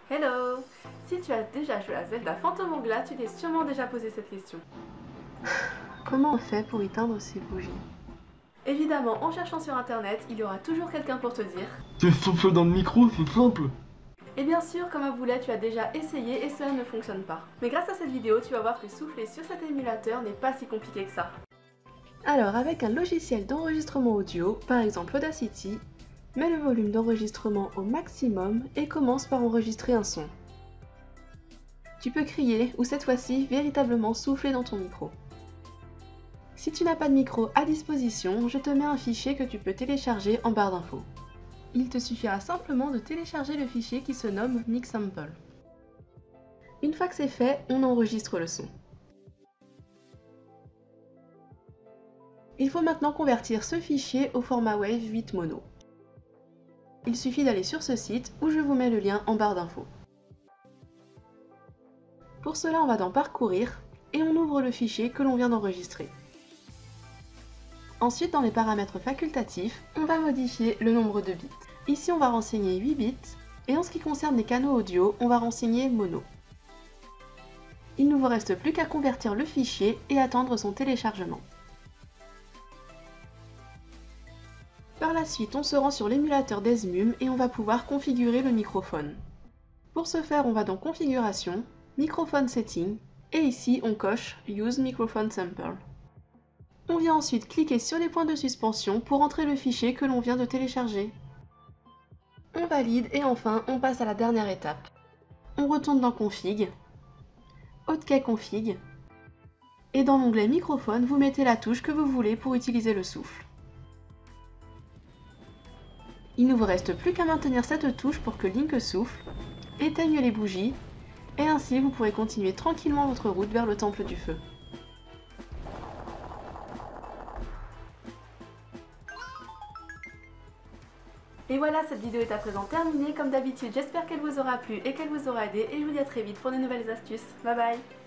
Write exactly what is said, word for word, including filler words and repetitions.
Hello! Si tu as déjà joué à Zelda Phantom Hourglass, tu t'es sûrement déjà posé cette question. Comment on fait pour éteindre ces bougies? Évidemment, en cherchant sur internet, il y aura toujours quelqu'un pour te dire. Tu souffles dans le micro, c'est simple. Et bien sûr, comme un boulet, tu as déjà essayé et cela ne fonctionne pas. Mais grâce à cette vidéo, tu vas voir que souffler sur cet émulateur n'est pas si compliqué que ça. Alors, avec un logiciel d'enregistrement audio, par exemple Audacity, mets le volume d'enregistrement au maximum et commence par enregistrer un son. Tu peux crier ou cette fois-ci véritablement souffler dans ton micro. Si tu n'as pas de micro à disposition, je te mets un fichier que tu peux télécharger en barre d'infos. Il te suffira simplement de télécharger le fichier qui se nomme Mixample. Une fois que c'est fait, on enregistre le son. Il faut maintenant convertir ce fichier au format WAV huit mono. Il suffit d'aller sur ce site où je vous mets le lien en barre d'infos. Pour cela, on va dans Parcourir et on ouvre le fichier que l'on vient d'enregistrer. Ensuite, dans les paramètres facultatifs, on va modifier le nombre de bits. Ici, on va renseigner huit bits et en ce qui concerne les canaux audio, on va renseigner mono. Il ne vous reste plus qu'à convertir le fichier et attendre son téléchargement. Par la suite, on se rend sur l'émulateur d'Ezmum et on va pouvoir configurer le microphone. Pour ce faire, on va dans Configuration, Microphone Setting, et ici on coche Use Microphone Sample. On vient ensuite cliquer sur les points de suspension pour entrer le fichier que l'on vient de télécharger. On valide et enfin on passe à la dernière étape. On retourne dans Config, Hotkey Config, et dans l'onglet Microphone, vous mettez la touche que vous voulez pour utiliser le souffle. Il ne vous reste plus qu'à maintenir cette touche pour que Link souffle, éteigne les bougies, et ainsi vous pourrez continuer tranquillement votre route vers le temple du feu. Et voilà, cette vidéo est à présent terminée. Comme d'habitude, j'espère qu'elle vous aura plu et qu'elle vous aura aidé. Et je vous dis à très vite pour de nouvelles astuces. Bye bye!